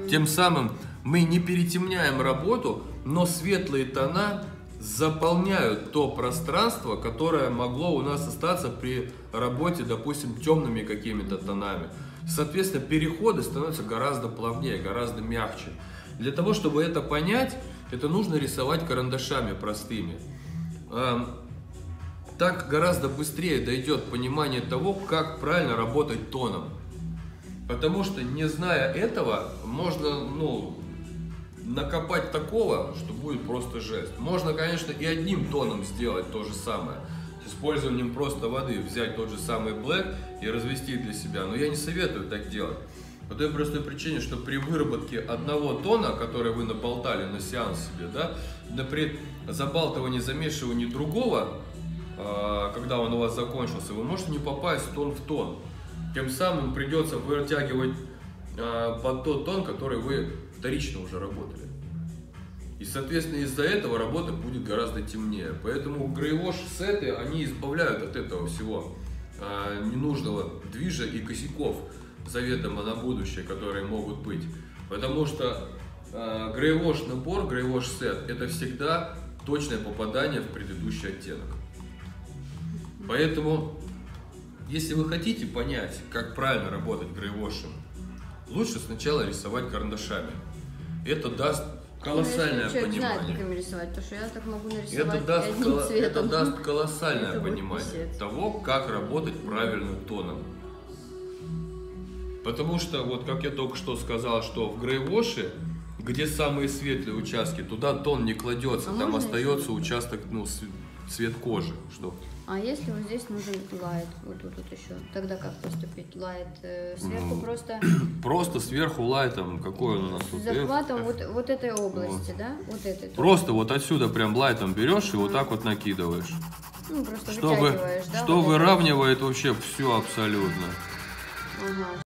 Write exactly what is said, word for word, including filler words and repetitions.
Тем самым мы не перетемняем работу, но светлые тона заполняют то пространство, которое могло у нас остаться при работе, допустим, темными какими-то тонами. Соответственно, переходы становятся гораздо плавнее, гораздо мягче. Для того, чтобы это понять, это нужно рисовать карандашами простыми. Так гораздо быстрее дойдет понимание того, как правильно работать тоном. Потому что, не зная этого, можно, ну, накопать такого, что будет просто жесть. Можно, конечно, и одним тоном сделать то же самое. С использованием просто воды взять тот же самый блэк и развести для себя. Но я не советую так делать. По той простой причине, что при выработке одного тона, который вы наболтали на сеанс себе, да, да при забалтывании, замешивании другого, когда он у вас закончился, вы можете не попасть тон в тон. Тем самым придется вытягивать под тот тон, который вы вторично уже работали. И, соответственно, из-за этого работа будет гораздо темнее. Поэтому грей-вош сеты, они избавляют от этого всего ненужного движа и косяков заведомо на будущее, которые могут быть. Потому что грей-вош набор, грей-вош сет — это всегда точное попадание в предыдущий оттенок. Поэтому, если вы хотите понять, как правильно работать грей-вошем, лучше сначала рисовать карандашами. Это даст колоссальное ну, понимание. Знает, как рисовать, потому что я так могу нарисовать это даст, одним коло... цветом. это даст колоссальное это понимание того, как работать правильным тоном. Потому что, вот как я только что сказал, что в грей-воше, где самые светлые участки, туда тон не кладется, а там остается еще? участок, ну, цвет кожи. Что? А если вот здесь нужен лайт, вот тут вот еще, тогда как поступить? Лайт э, сверху ну, просто... Просто сверху лайтом, какой он у нас тут? С захватом вот, вот этой области, вот. да? Вот этой. Просто вот отсюда прям лайтом берешь ага. и вот так вот накидываешь. Ну, просто что вы, да? Что вот выравнивает вообще все абсолютно. Ага.